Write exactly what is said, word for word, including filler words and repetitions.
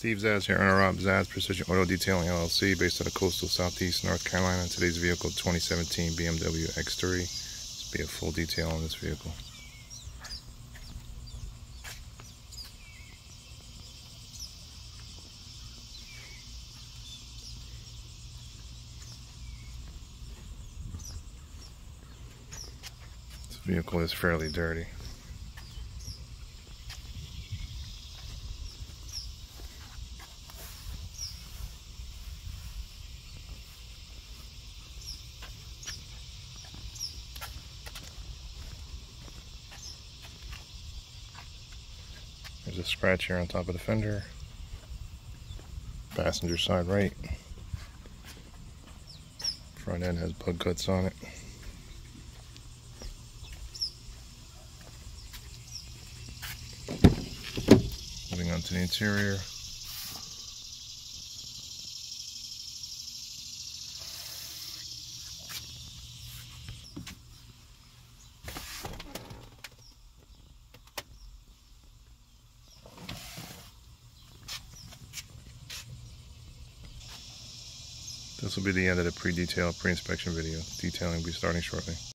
Steve Zaz here, owner of Zaz Precision Auto Detailing L L C, based out of coastal southeast North Carolina. Today's vehicle, twenty seventeen B M W X three. This will be a full detail on this vehicle. This vehicle is fairly dirty. There's a scratch here on top of the fender. Passenger side right. Front end has bug cuts on it. Moving on to the interior. This will be the end of the pre-detail, pre-inspection video. Detailing will be starting shortly.